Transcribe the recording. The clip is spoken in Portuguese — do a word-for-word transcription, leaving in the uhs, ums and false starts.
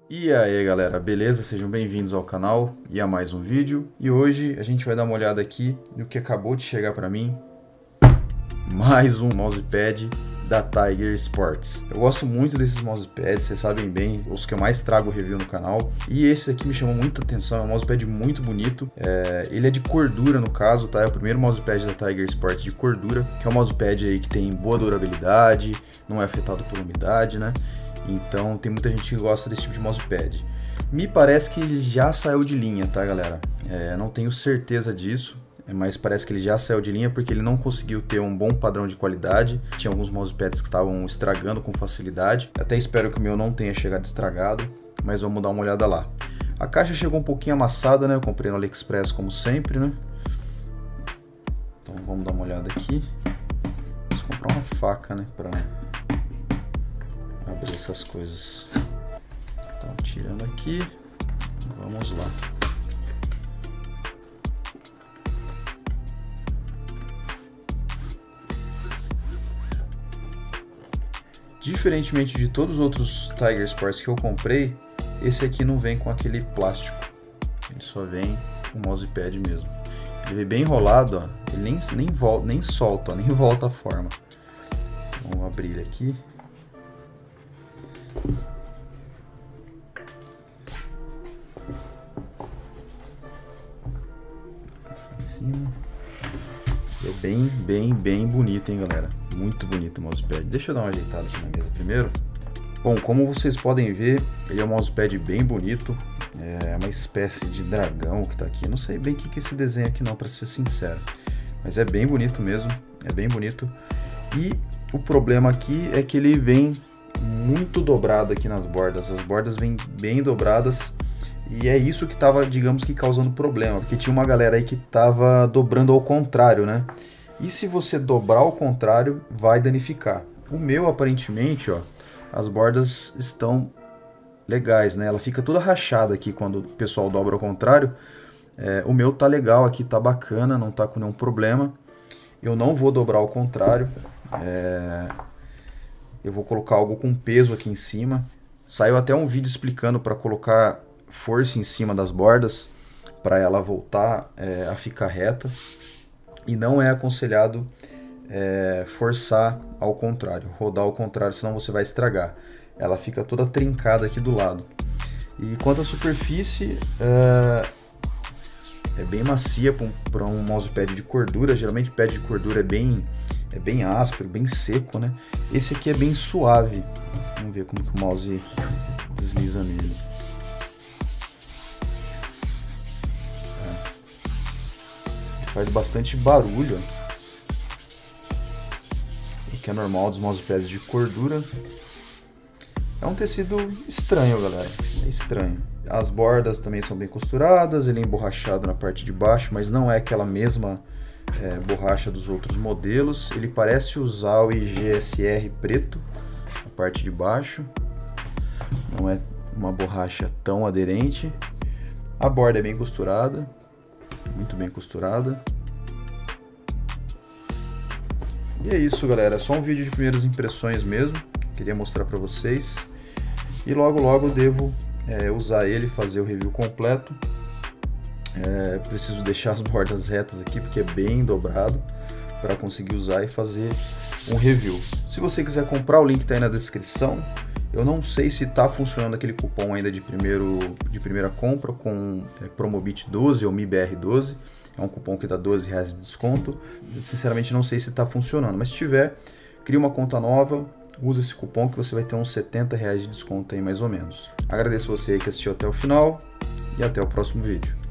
E aí galera, beleza? Sejam bem-vindos ao canal e a mais um vídeo. E hoje a gente vai dar uma olhada aqui no que acabou de chegar para mim. Mais um mousepad da Tiger Sports. Eu gosto muito desses mousepads, vocês sabem bem, os que eu mais trago review no canal. E esse aqui me chamou muita atenção, é um mousepad muito bonito. É, ele é de cordura no caso, tá? É o primeiro mousepad da Tiger Sports de cordura, que é um mousepad aí que tem boa durabilidade, não é afetado por umidade, né? Então tem muita gente que gosta desse tipo de mousepad. Me parece que ele já saiu de linha, tá galera? É, não tenho certeza disso, mas parece que ele já saiu de linha porque ele não conseguiu ter um bom padrão de qualidade. Tinha alguns mousepads que estavam estragando com facilidade. Até espero que o meu não tenha chegado estragado, mas vamos dar uma olhada lá. A caixa chegou um pouquinho amassada, né? Eu comprei no AliExpress como sempre, né? Então vamos dar uma olhada aqui. Vamos comprar uma faca, né? Pra abrir essas coisas. Então tirando aqui, vamos lá. Diferentemente de todos os outros Tiger Sports que eu comprei, esse aqui não vem com aquele plástico. Ele só vem o mousepad mesmo. Ele vem bem enrolado, ó. Ele nem, nem, volta, nem solta, ó, nem volta a forma. Vamos abrir ele aqui. Em cima. É bem, bem, bem bonito, hein, galera? Muito bonito o mousepad. Deixa eu dar uma ajeitada aqui na mesa primeiro. Bom, como vocês podem ver, ele é um mousepad bem bonito. É uma espécie de dragão que tá aqui. Não sei bem o que que é esse desenho aqui não, para ser sincero. Mas é bem bonito mesmo. É bem bonito. E o problema aqui é que ele vem muito dobrado aqui nas bordas. As bordas vêm bem dobradas. E é isso que estava, digamos que, causando problema. Porque tinha uma galera aí que estava dobrando ao contrário, né? E se você dobrar ao contrário, vai danificar. O meu, aparentemente, ó, as bordas estão legais, né? Ela fica toda rachada aqui quando o pessoal dobra ao contrário. É, o meu tá legal aqui, tá bacana, não tá com nenhum problema. Eu não vou dobrar ao contrário. É... Eu vou colocar algo com peso aqui em cima. Saiu até um vídeo explicando para colocar força em cima das bordas para ela voltar é, a ficar reta. E não é aconselhado é, forçar ao contrário, rodar ao contrário, senão você vai estragar. Ela fica toda trincada aqui do lado. E quanto à superfície, é, é bem macia para um, um mousepad de cordura. Geralmente pad de cordura é bem, é bem áspero, bem seco, né? Esse aqui é bem suave. Vamos ver como que o mouse desliza nele. Faz bastante barulho, o que é normal dos mousepads de cordura. É um tecido estranho, galera, é estranho. As bordas também são bem costuradas, ele é emborrachado na parte de baixo, mas não é aquela mesma é, borracha dos outros modelos. Ele parece usar o I G S R preto, na parte de baixo. Não é uma borracha tão aderente. A borda é bem costurada. Muito bem costurada. E é isso, galera. É só um vídeo de primeiras impressões mesmo. Queria mostrar para vocês. E logo logo eu devo é, usar ele, fazer o review completo. É, preciso deixar as bordas retas aqui porque é bem dobrado para conseguir usar e fazer um review. Se você quiser comprar, o link está aí na descrição. Eu não sei se está funcionando aquele cupom ainda de, primeiro, de primeira compra com é, Promobit doze ou M I B R doze. É um cupom que dá doze reais de desconto. Eu, sinceramente não sei se está funcionando, mas se tiver, cria uma conta nova, usa esse cupom que você vai ter uns setenta reais de desconto aí mais ou menos. Agradeço você que assistiu até o final e até o próximo vídeo.